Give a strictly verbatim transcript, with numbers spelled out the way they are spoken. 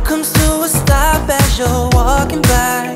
comes to a stop as you're walking by.